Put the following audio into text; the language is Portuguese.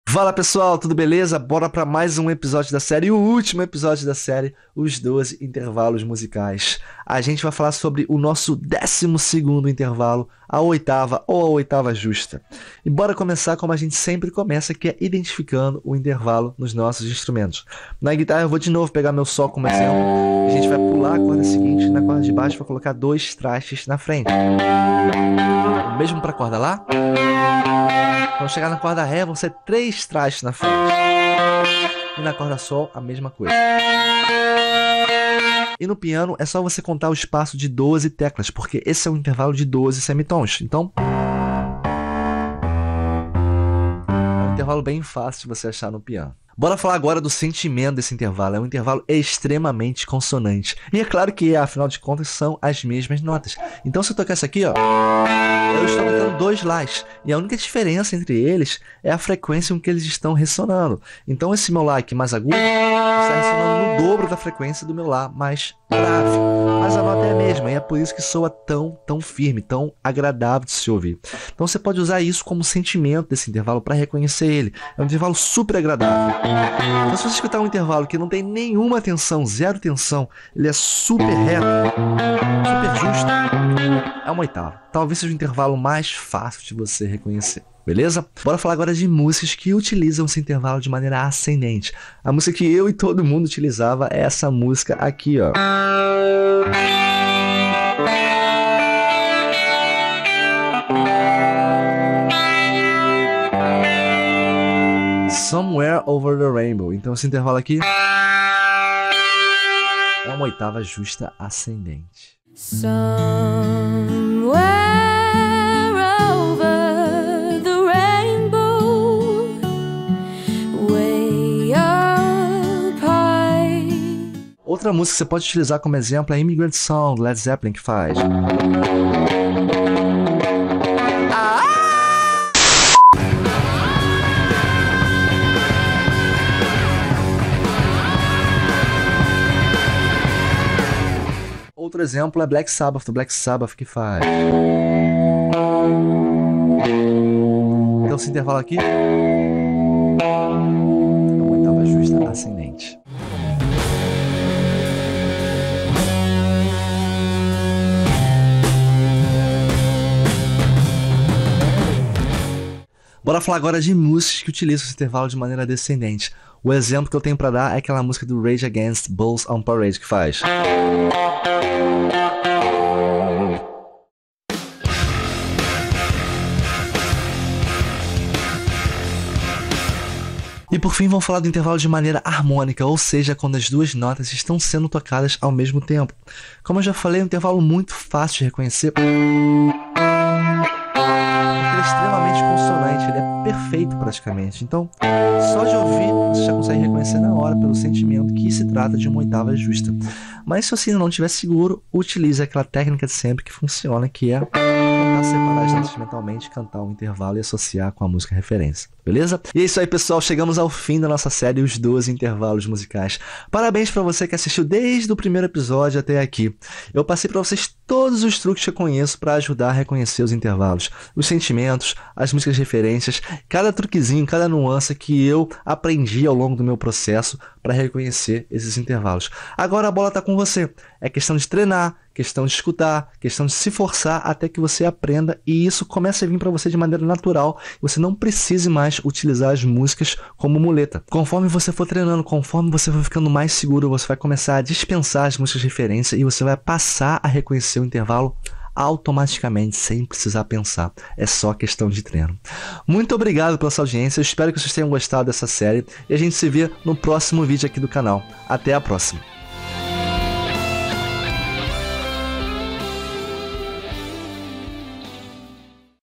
Fala pessoal, tudo beleza? Bora para mais um episódio da série, o último episódio da série, os 12 intervalos musicais. A gente vai falar sobre o nosso 12º intervalo, a oitava ou a oitava justa. E bora começar como a gente sempre começa, que é identificando o intervalo nos nossos instrumentos. Na guitarra eu vou de novo pegar meu Sol como exemplo, a gente vai pular a corda seguinte, na corda de baixo vou colocar 2 trastes na frente. O mesmo para a corda Lá. Quando chegar na corda Ré, vão ser 3 trastes na frente. E na corda Sol, a mesma coisa. E no piano, é só você contar o espaço de 12 teclas, porque esse é um intervalo de 12 semitons. Então, é um intervalo bem fácil de você achar no piano. Bora falar agora do sentimento desse intervalo. É um intervalo extremamente consonante. E é claro que, afinal de contas, são as mesmas notas. Então, se eu tocar isso aqui, ó, eu estou tocando 2 Lás. E a única diferença entre eles é a frequência com que eles estão ressonando. Então, esse meu Lá aqui mais agudo está ressonando no dobro da frequência do meu Lá mais grave. Mas a nota é a mesma, e é por isso que soa tão firme, tão agradável de se ouvir. Então, você pode usar isso como sentimento desse intervalo para reconhecer ele. É um intervalo super agradável. Então, se você escutar um intervalo que não tem nenhuma tensão, zero tensão, ele é super reto, super justo, é uma oitava. Talvez seja o intervalo mais fácil de você reconhecer. Beleza? Bora falar agora de músicas que utilizam esse intervalo de maneira ascendente. A música que eu e todo mundo utilizava é essa música aqui, ó. Somewhere Over the Rainbow. Então esse intervalo aqui é uma oitava justa ascendente. Somewhere over the rainbow, way up high. Outra música que você pode utilizar como exemplo é a Immigrant Song, do Led Zeppelin, que faz. Outro exemplo é Black Sabbath, do Black Sabbath, que faz. Então esse intervalo aqui é uma oitava justa ascendente. Bora falar agora de músicas que utilizam esse intervalo de maneira descendente. O exemplo que eu tenho para dar é aquela música do Rage Against Bulls on Parade, que faz. E por fim vamos falar do intervalo de maneira harmônica, ou seja, quando as duas notas estão sendo tocadas ao mesmo tempo. Como eu já falei, é um intervalo muito fácil de reconhecer. Ele é extremamente consonante, ele é perfeito praticamente. Então, só de ouvir, você já consegue reconhecer na hora, pelo sentimento, que se trata de uma oitava justa. Mas se você ainda não estiver seguro, utilize aquela técnica de sempre que funciona, que é tentar separar as notas mentalmente, cantar um intervalo e associar com a música referência. Beleza? E é isso aí, pessoal. Chegamos ao fim da nossa série, os 12 intervalos musicais. Parabéns para você que assistiu desde o primeiro episódio até aqui. Eu passei para vocês todos os truques que eu conheço para ajudar a reconhecer os intervalos, os sentimentos, as músicas referências, cada truquezinho, cada nuance que eu aprendi ao longo do meu processo para reconhecer esses intervalos. Agora a bola está com você. É questão de treinar, questão de escutar, questão de se forçar até que você aprenda e isso comece a vir para você de maneira natural. Você não precise mais utilizar as músicas como muleta. Conforme você for treinando, conforme você for ficando mais seguro, você vai começar a dispensar as músicas de referência e você vai passar a reconhecer o intervalo automaticamente, sem precisar pensar. É só questão de treino. Muito obrigado pela sua audiência. Eu espero que vocês tenham gostado dessa série e a gente se vê no próximo vídeo aqui do canal. Até a próxima.